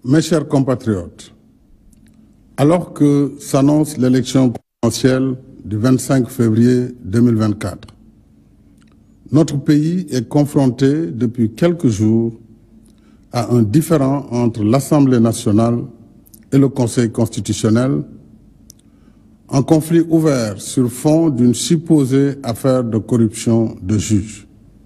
Mes chers compatriotes, alors que s'annonce l'élection présidentielle du 25 février 2024, notre pays est confronté depuis quelques jours à un différend entre l'Assemblée nationale et le Conseil constitutionnel, un conflit ouvert sur fond d'une supposée affaire de corruption de juges.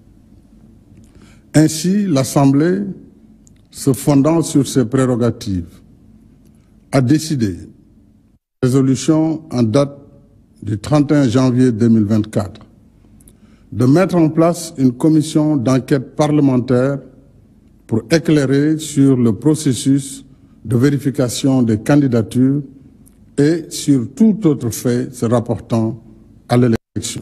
Ainsi, l'Assemblée, se fondant sur ses prérogatives, a décidé, résolution en date du 31 janvier 2024, de mettre en place une commission d'enquête parlementaire pour éclairer sur le processus de vérification des candidatures et sur tout autre fait se rapportant à l'élection.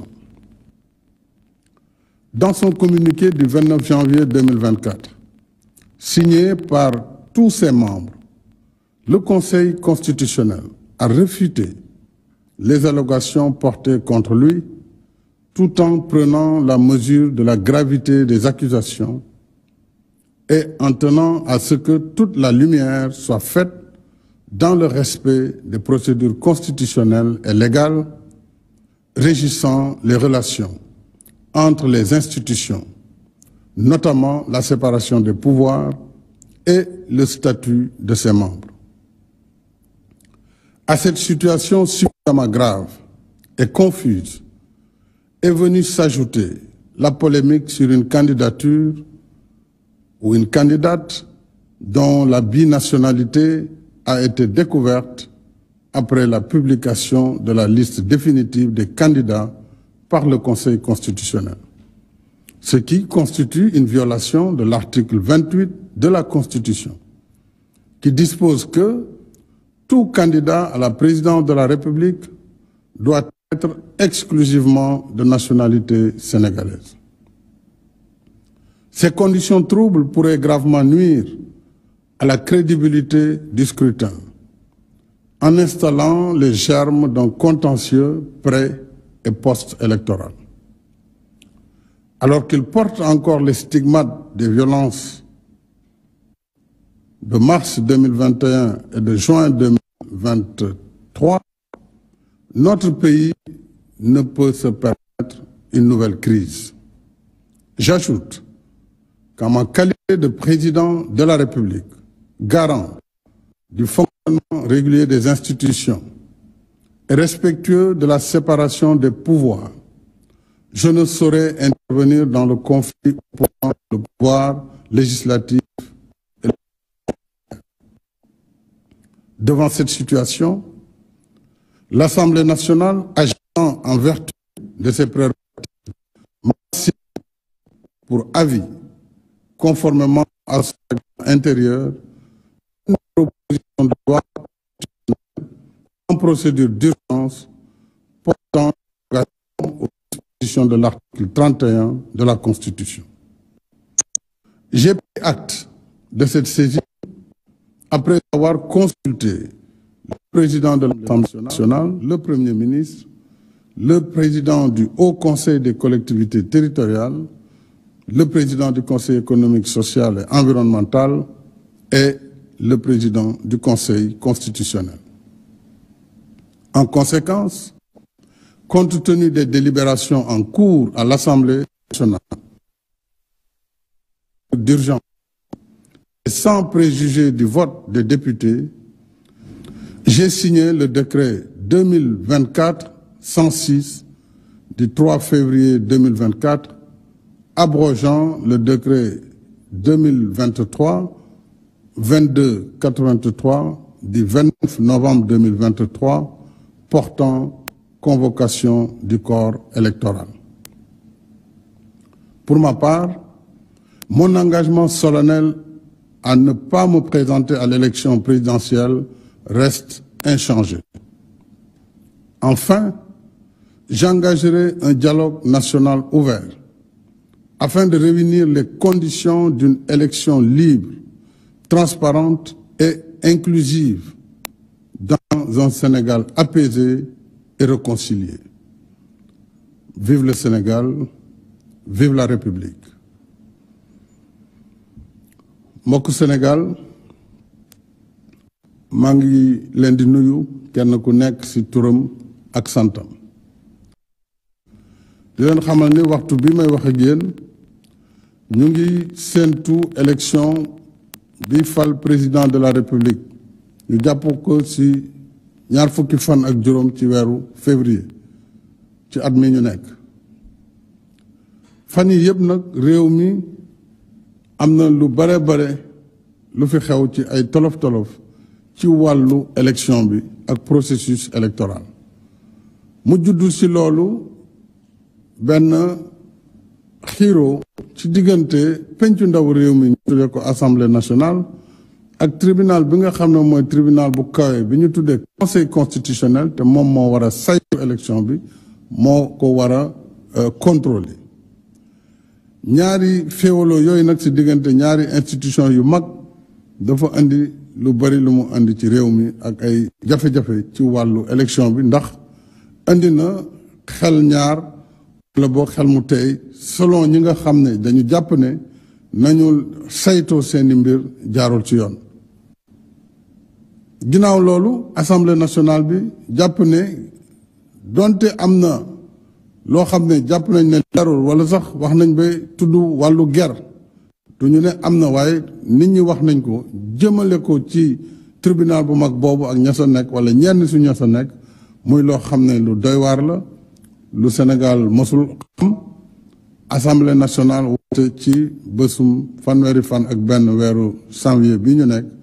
Dans son communiqué du 29 janvier 2024, signé par tous ses membres, le Conseil constitutionnel a réfuté les allégations portées contre lui tout en prenant la mesure de la gravité des accusations et en tenant à ce que toute la lumière soit faite dans le respect des procédures constitutionnelles et légales régissant les relations entre les institutions, notamment la séparation des pouvoirs et le statut de ses membres. À cette situation suffisamment grave et confuse est venue s'ajouter la polémique sur une candidature ou une candidate dont la binationalité a été découverte après la publication de la liste définitive des candidats par le Conseil constitutionnel, ce qui constitue une violation de l'article 28 de la Constitution, qui dispose que tout candidat à la présidence de la République doit être exclusivement de nationalité sénégalaise. Ces conditions troubles pourraient gravement nuire à la crédibilité du scrutin, en installant les germes d'un contentieux pré- et post-électoral. Alors qu'il porte encore les stigmates des violences de mars 2021 et de juin 2023, notre pays ne peut se permettre une nouvelle crise. J'ajoute qu'en ma qualité de président de la République, garant du fonctionnement régulier des institutions et respectueux de la séparation des pouvoirs, je ne saurais intervenir dans le conflit opposant le pouvoir législatif et le... Devant cette situation, l'Assemblée nationale, agissant en vertu de ses prérogatives, m'a signé pour avis, conformément à son règlement intérieur, une proposition de loi en procédure d'urgence portant aux dispositions de l'article 31 de la Constitution. J'ai pris acte de cette saisie après avoir consulté le président de l'Assemblée nationale, le Premier ministre, le président du Haut Conseil des collectivités territoriales, le président du Conseil économique, social et environnemental et le président du Conseil constitutionnel. En conséquence, compte tenu des délibérations en cours à l'Assemblée nationale d'urgence et sans préjuger du vote des députés, j'ai signé le décret 2024-106 du 3 février 2024 abrogeant le décret 2023-2283 du 29 novembre 2023 portant convocation du corps électoral. Pour ma part, mon engagement solennel à ne pas me présenter à l'élection présidentielle reste inchangé. Enfin, j'engagerai un dialogue national ouvert afin de réunir les conditions d'une élection libre, transparente et inclusive dans un Sénégal apaisé et réconcilié. Vive le Sénégal, vive la République. Mbokku Sénégal, maa ngi leen di nuyu kenn ku nekk ci turam ak santam di leen xamal ni waxtu bi may wax ak yéen ñu ngi séentu élection bi fal président de la république ñu jàpp ko ci ñaar fukki fan ak juróom ci weeru février ci at mi ñu nekk fan yi yëpp nag réew mi am na lu bare lu fi xew ci ay tolof-tolof ci wàllu élection bi ak processus électoral mu juddu ci loolu benn xiiro ci diggante pencu ndaw réew mi ñu tuddee ko assemblée nationale ak tribunal bi nga xam ne mooy tribunal bu kawe bi ñu tuddee conseil constitutionnel te moom moo war a saytu élection bi moo ko war a contrôler ñaari féewaloo yooyu nag ci diggante ñaari institution yu mag dafa indi lu bari lu mu indi ci réew mi ak ay jafe-jafe ci wàllu élection bi ndax indi na xel ñaar wala boo xel mu tey selon ñi nga xam ne dañu jàpp ne nañu saytoo seeni mbir jaarul ci yoon ginnaaw loolu assemblée nationale bi jàpp ne donte am na loo xam ne jàpp nañ ne leerul wala sax wax nañ ba tudd wàllu guerre du ñu ne am na waaye nit ñi wax nañ ko jëmale ko ci tribunal bu mag boobu ak ña sa nekk wala ñenn su ña sa nekk muy loo xam ne lu doy waar la lu Sénégal mosul xam assemblée nationale woote ci bésum fanweeri fan ak benn weeru janvier bi ñu nekk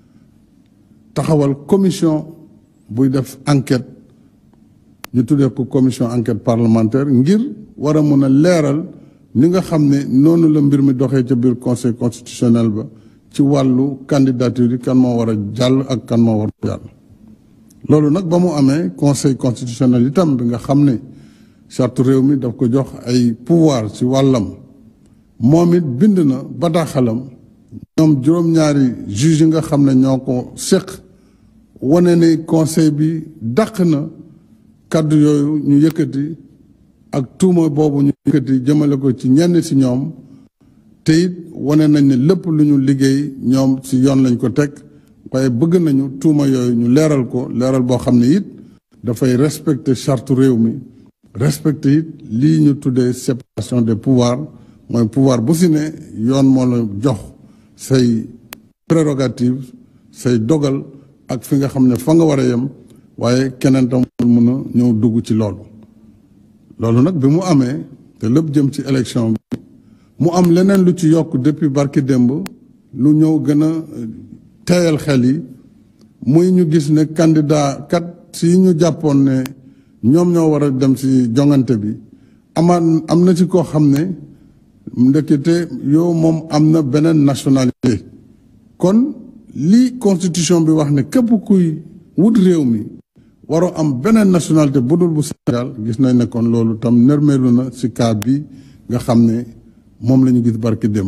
taxawal commission buy def enquête ñu tuddee ko commission enquête parlementaire ngir war a mën a leeral ni nga xam ne noonu la mbir mi doxee ca biir conseil constitutionnel ba ci wàllu candidature yi kan moo war a jàll ak kan moo war a jàll loolu nag ba mu amee conseil constitutionnel itam bi nga xam ne charte réew mi daf ko jox ay pouvoir ci wàllam moom it bind na bataaxalam ñoom juróom-ñaari juge yi nga xam ne ñoo ko séq wane ne conseil bi dàq na kàddu yooyu ñu yëkkati ak tuuma boobu ñu yëkkati jëmale ko ci ñenn ci ñoom te it wane nañ ne lépp lu ñu liggéey ñoom ci yoon lañ ko teg waaye bëgg nañu tuuma yooyu ñu leeral ko leeral boo xam ne it dafay respecter charte réew mi respecter it lii ñu tuddee séparation des pouvoirs mooy pouvoir bu ci ne yoon moo la jox say prérogatives say dogal ak fi nga xam ne fa nga war a yem waaye keneen tam mën a ñëw dugg ci loolu nag bi mu amee te lépp jëm ci élection bi mu am leneen lu ci yokk depuis barki démb lu ñëw gën a teeyal xel yi muy ñu gis ne candidat kat si ñu jàppoon ne ñoom ñoo war a dem ci jongante bi am na ci koo xam ne ndekete yow moom am na beneen nationalité kon li constitution bi wax ne képp kuy wut réew mi waroo am beneen nationalité bu dul bu Sénégal gis nañ ne kon loolu tam nërmeelu na ci cas bi nga xam ne moom la ñu gis barki démb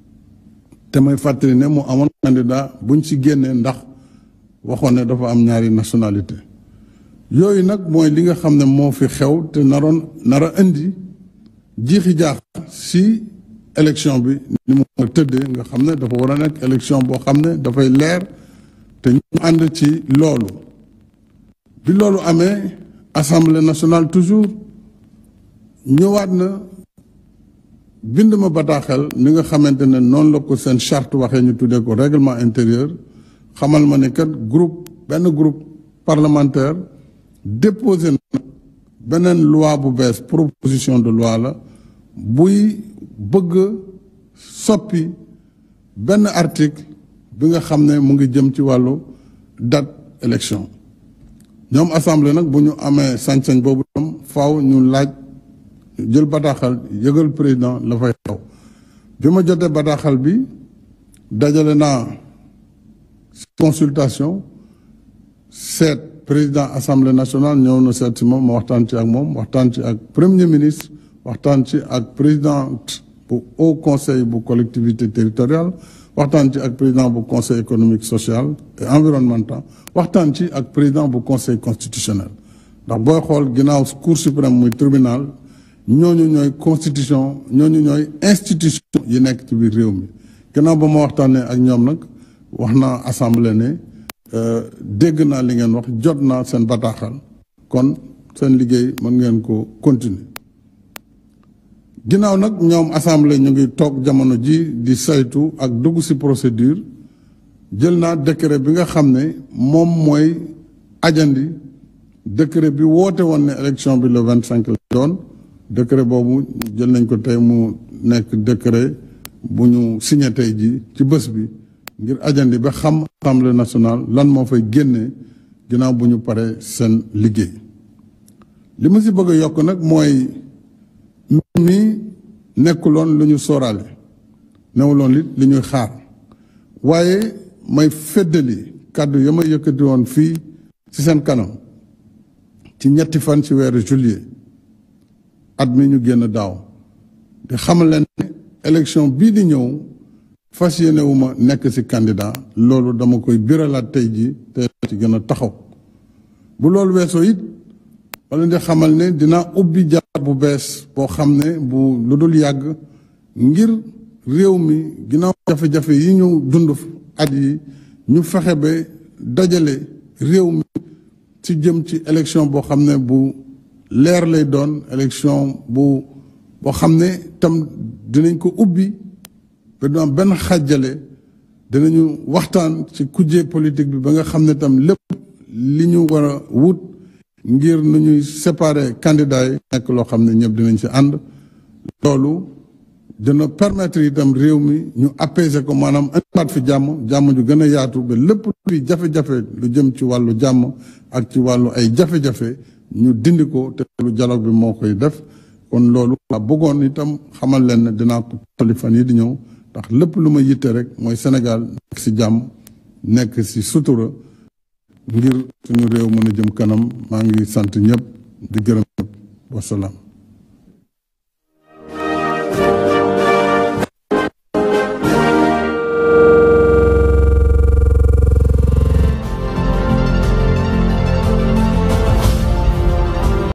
te may fàttali ne mu amoon candidat buñ ci génnee ndax waxoon ne dafa am ñaari nationalité yooyu nag mooy li nga xam ne moo fi xew te nara indi jiixi jaax ci élection bi ni mu tëddee nga xam ne dafa war a nekk élection boo xam ne dafay leer te ñu ànd ci loolu bi loolu amee assemblée nationale toujours ñëwaat na bind ma bataaxel ni nga xamante ne noonu la ko seen charte waxee ñu tuddee ko règlement intérieur xamal ma ne kat benn groupe parlementaire déposé na beneen loi bu bees proposition de loi la buy bëgg soppi benn article bi nga xam ne mu ngi jëm ci wàllu date élection ñoom assemblée nag bu ñu amee sañ-sañ boobu tam faaw ñu laaj jël bataaxal yëgal président la fay xew bi ma jotee bataaxal bi dajale naa consultation seet président assemblée nationale ñëw na seet si moom ma waxtaan ci ak moom waxtaan ci ak premier ministre waxtaan ci ak présidente bu haut conseil bu collectivité territoriale waxtaan ci ak président bu conseil économique social et environnemental waxtaan ci ak président bu conseil constitutionnel ndax booy xool ginnaaw cour suprême muy tribunal ñooñu ñooy constitution ñooñu ñooy institution yi nekk ci biir réew mi gannaaw ba ma waxtaanee ak ñoom nag wax naa assemblée ne dégg naa li ngeen wax jot naa seen bataaxal kon seen liggéey mën ngeen ko continuer ginnaaw nag ñoom assemblée ñu ngi toog jamono ji di saytu ak dugg ci procédure jël naa décret bi nga xam ne moom mooy ajandi décret bi woote woon ne élection bi le 25 la doon décret boobu jël nañ ko tey mu nekk décret bu ñu signé tey ji ci bés bi ngir ajandi ba xam assemblée nationale lan moo fay génnee ginnaaw bu ñu paree seen liggéey li ma ci bëgg a yokk nag mooy mi nekkuloon lu ñu sóoraale newuloon li ñuy xaar waaye may feddali kàddu ya ma yëkkati woon fii ci seen kanam ci ñetti fan ci weeru juillet at mi ñu génn daaw te xamal leen ne élection bii di ñëw fas yéene wu ma nekk ci candidat loolu dama koy biralaat tey ji te ci gën a taxaw bu loolu weesoo it wala di xamal ne dinaa ubbi jaar bu bees boo xam ne bu lu dul yàgg ngir réew mi ginnaaw jafe-jafe yi ñu dund at yi ñu fexe ba dajale réew mi ci jëm ci élection boo xam ne bu leer lay doon élection boo xam ne tam dinañ ko ubbi ba du am benn xàjjale dinañu waxtaan ci kujje politique bi ba nga xam ne tam lépp li ñu war a wut ngir nu ñuy séparer candidats yi nekk loo xam ne ñëpp dinañ ci ànd loolu dina permettre itam réew mi ñu apaiser ko maanaam indiwaat fi jàmm ju gën a yaatu ba lépp luy jafe-jafe lu jëm ci wàllu jàmm ak ci wàllu ay jafe-jafe ñu dindi ko te lu dialogue bi moo koy def kon loolu laa bëggoon itam xamal leen ne dinaa ko tolli fan yi di ñëw ndax lépp lu ma yitte rek mooy Sénégal nekk ci jàmm nekk ci sutura ngir suñu réew mën a jëm kanam maa ngi sant ñëpp di gërëm ñëpp wasalaam